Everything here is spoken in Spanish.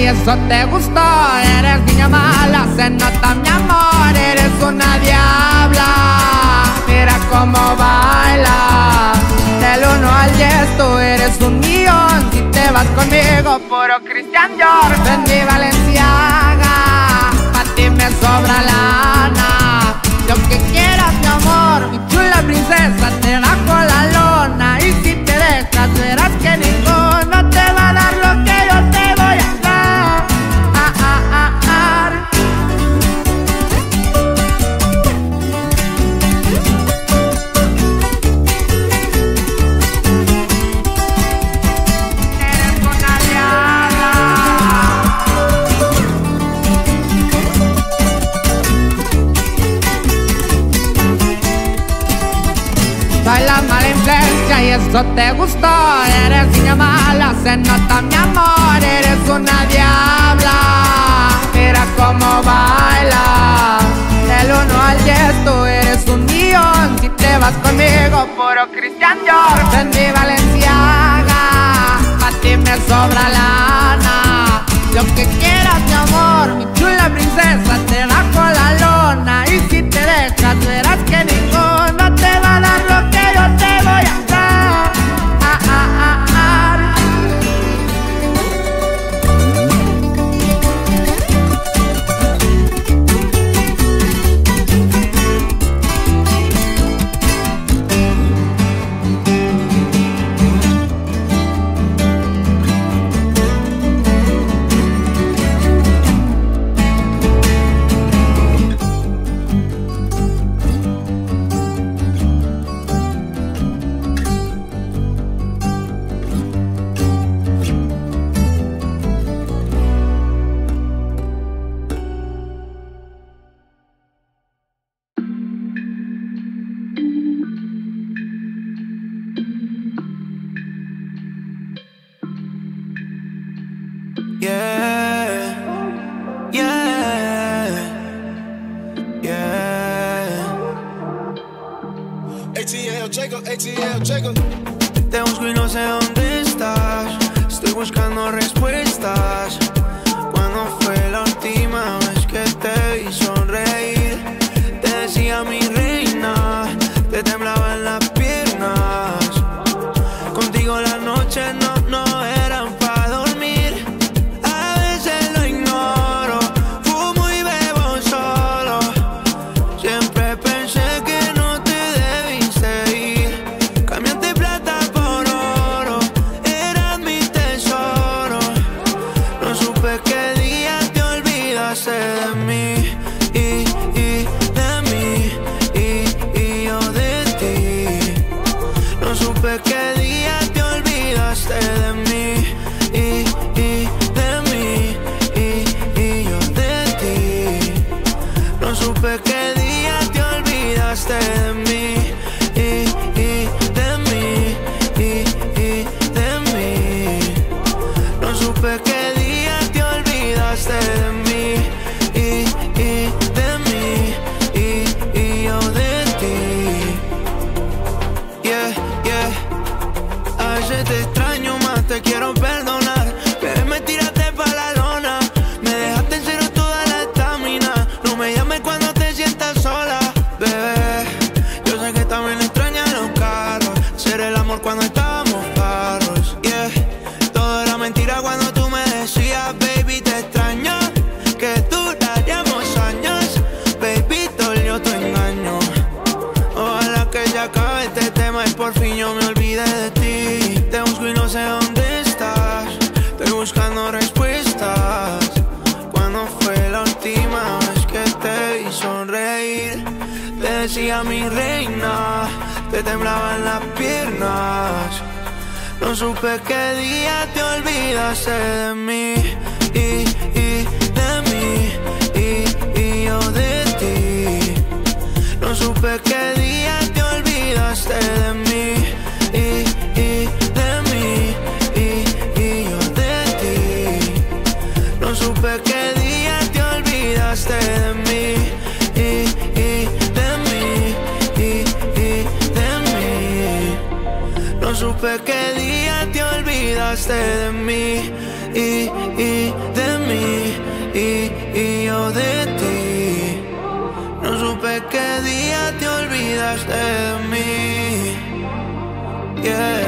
eso te gustó. Eres niña mala, se nota mi amor. Eres una diabla, mira cómo baila. Del 1 al 10 tú eres un millón. Si te vas conmigo, puro Christian Dior. En mi Valenciaga, pa' ti me sobra lana. Lo que quieras, mi amor, mi chula princesa, te bajo la lona. Y si te dejas, verás que ninguno te va a dar lo que yo te voy a dar. Eres una diabla. Soy la mala influencia y eso te gustó. Eres niña mala, se nota mi amor. Eres una diabla, mira cómo baila. Del 1 al 10 tú eres un millón. Si te vas conmigo, puro Christian Dior. En mi Valenciaga, pa' ti me sobra lana. Lo que quieras, mi amor, mi chula princesa, te bajo la lona. Y si te dejas, verás que ninguno te va a dar lo que yo te voy a dar. ATL Jacob. Te busco y no sé dónde estás. Estoy buscando respuestas. ¿Cuándo fue la última vez que te vi sonreír? Te decía mi reina, te temblaban las piernas. Contigo las noches no eran para dormir. A veces lo ignoro, fumo y bebo solo. Siempre pensé que no te debiste ir. Cambiaste plata por oro, eras mi tesoro. No supe qué día te olvidaste de mí y de mí y yo de ti. No supe qué día te olvidaste de mí y de mí y yo de ti. No supe qué día te olvidaste de mí y de mí y de mí. No supe qué día te olvidaste de mí y de mí y yo de ti. Yeah, yeah. A veces te extraño más, te quiero perdonar. Pero me tiraste pa' la lona, me dejaste en cero toda la estamina. No me llames cuando te sientas sola, bebé. Yo sé que también extrañas los carros, hacer el amor cuando estábamos parros. Yeah, todo era mentira cuando tú me decías, baby, te extraño, que duraríamos años. Baby, dolió tu engaño. Ojalá que ya acabe este tema y por fin yo me olvide de ti. Te busco y no sé dónde estás. Estoy buscando respuestas. ¿Cuándo fue la última vez que te vi sonreír? Te decía mi reina, te temblaban las piernas. No supe qué día te olvidaste de mí y de mí y yo de ti. No supe qué día te olvidaste de mí y de mí y yo de ti. No supe qué día te olvidaste de mí y de mí y de mí. No supe qué día te olvidaste de mí y de mí. olvidaste de mí. Yeah.